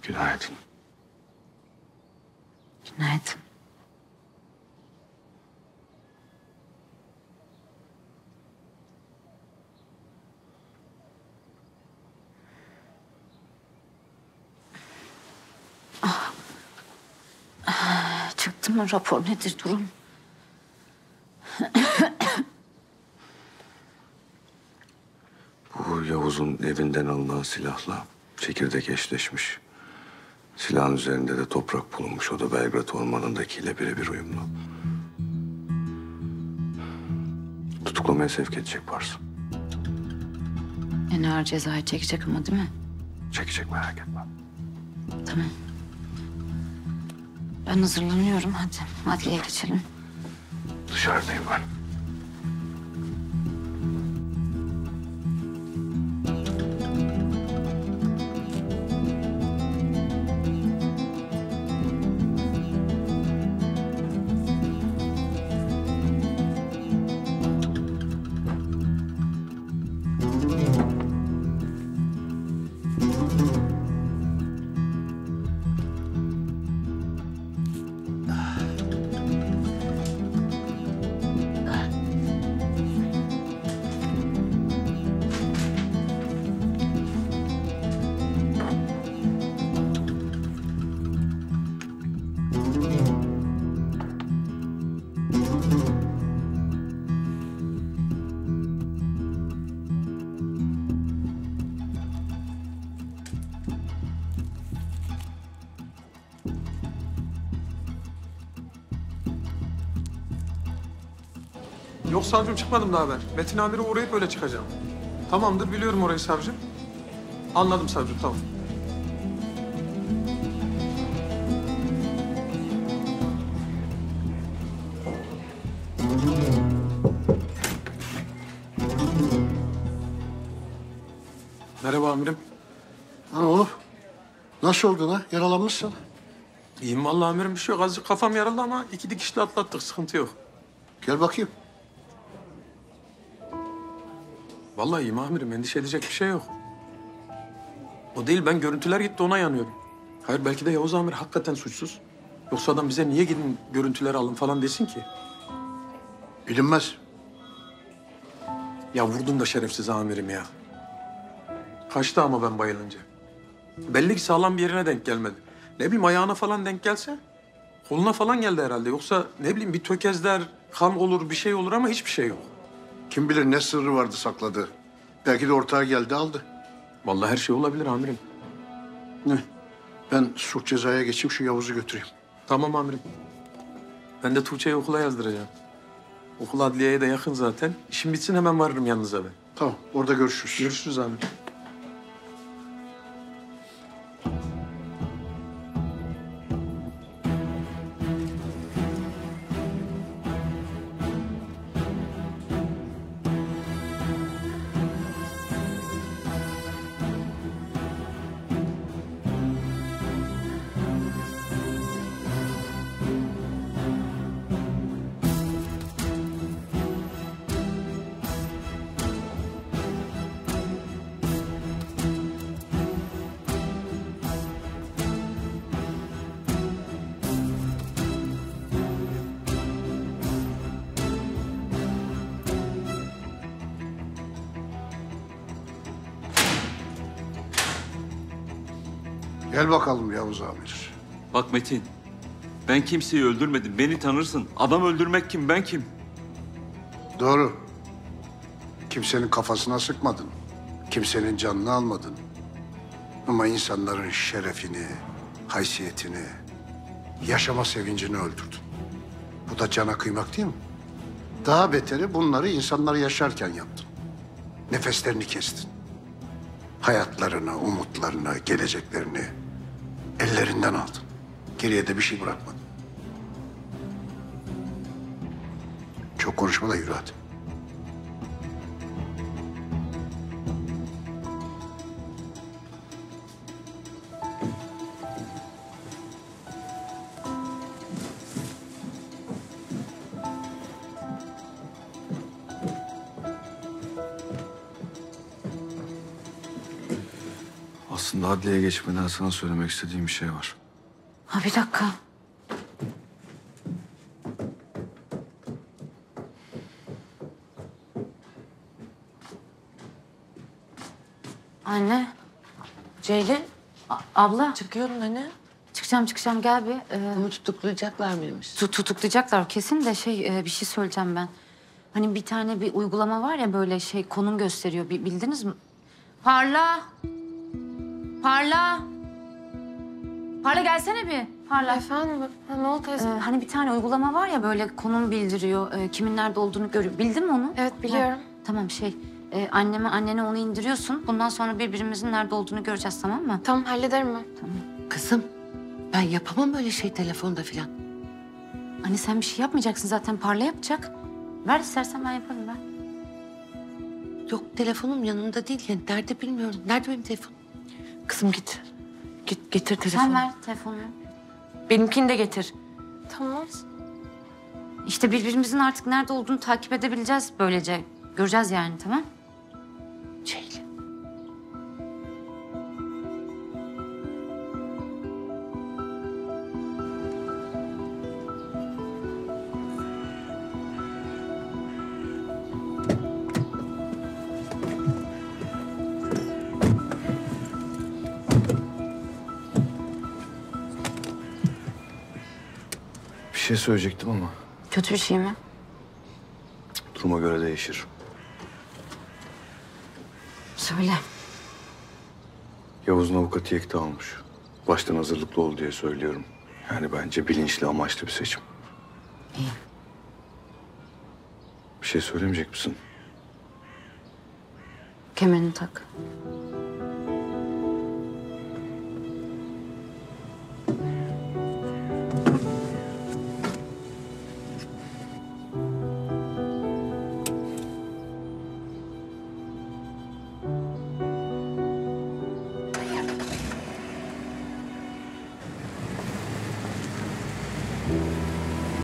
Günaydın. Günaydın. Çıktı mı rapor, nedir durum? Bu Yavuz'un evinden alınan silahla çekirdek eşleşmiş. Silahın üzerinde de toprak bulunmuş. O da Belgrad Ormanı'ndakiyle birebir uyumlu. Tutuklamaya sevk edecek Pars. En ağır cezayı çekecek ama değil mi? Çekecek, merak etme. Tamam. Ben hazırlanıyorum, hadi. Adliyeye geçelim. Dışarıdayım ben. Yok savcım, çıkmadım daha ben. Metin amire uğrayıp öyle çıkacağım. Tamamdır, biliyorum orayı savcım. Anladım savcım, tamam. Merhaba amirim. Lan oğlum, nasıl oldun ha? Yaralanmışsın. İyiyim vallahi amirim, bir şey yok. Azıcık kafam yarıldı ama 2 dikişle atlattık, sıkıntı yok. Gel bakayım. Vallahi iyiyim amirim, endişe edecek bir şey yok. O değil, ben görüntüler gitti ona yanıyorum. Hayır, belki de Yavuz amir hakikaten suçsuz. Yoksa adam bize niye gidin görüntüleri alın falan desin ki? Bilinmez. Ya vurdum da şerefsiz amirim ya. Kaçtı ama ben bayılınca. Belli ki sağlam bir yerine denk gelmedi. Ne bileyim, ayağına falan denk gelse koluna falan geldi herhalde. Yoksa ne bileyim, bir tökezler, kan olur, bir şey olur ama hiçbir şey yok. Kim bilir ne sırrı vardı sakladığı. Belki de ortağa geldi aldı. Vallahi her şey olabilir amirim. Ne? Ben suç cezaya geçeyim, şu Yavuz'u götüreyim. Tamam amirim. Ben de Tuğçe'yi okula yazdıracağım. Okul adliyeye de yakın zaten. İşim bitsin hemen varırım yanınıza ben. Tamam, orada görüşürüz. Görüşürüz amirim. Gel bakalım Yavuz amir. Bak Metin, ben kimseyi öldürmedim. Beni tanırsın. Adam öldürmek kim, ben kim? Doğru. Kimsenin kafasına sıkmadın. Kimsenin canını almadın. Ama insanların şerefini, haysiyetini, yaşama sevincini öldürdün. Bu da cana kıymak değil mi? Daha beteri bunları insanlar yaşarken yaptın. Nefeslerini kestin. Hayatlarını, umutlarını, geleceklerini ellerinden aldın. Geriye de bir şey bırakmadın. Çok konuşma da yürü hadi. Aslında adliyeye geçmeden sana söylemek istediğim bir şey var. Ha bir dakika. Anne, Ceylin, abla. çıkıyordun hani. Çıkacağım gel bir. Bunu tutuklayacaklar mıymış? Tutuklayacaklar kesin de bir şey söyleyeceğim ben. Hani bir tane bir uygulama var ya böyle konum gösteriyor. Bildiniz mi? Parla. Parla. Parla gelsene bir. Parla. Efendim, ne oldu teyze? Hani bir tane uygulama var ya böyle konum bildiriyor. Kimin nerede olduğunu görüyor. Bildin mi onu? Evet, biliyorum. Ha, tamam annene onu indiriyorsun. Bundan sonra birbirimizin nerede olduğunu göreceğiz, tamam mı? Tamam, hallederim ben. Kızım, ben yapamam öyle şey telefonda filan. Anne sen bir şey yapmayacaksın zaten. Parla yapacak. Ver istersen ben yaparım ben. Yok, telefonum yanımda değil. Yani nerede bilmiyorum. Nerede benim telefonum? Kızım git. Git getir telefonu. Sen ver telefonunu. Benimkini de getir. Tamam. İşte birbirimizin artık nerede olduğunu takip edebileceğiz böylece. Göreceğiz yani, tamam? Ceylin. Bir şey söyleyecektim ama Kötü bir şey mi? duruma göre değişir. Söyle. Yavuz'un avukatı Yekta almış. Baştan hazırlıklı ol diye söylüyorum. Yani bence bilinçli, amaçlı bir seçim. İyi. Bir şey söylemeyecek misin? Kemerini tak.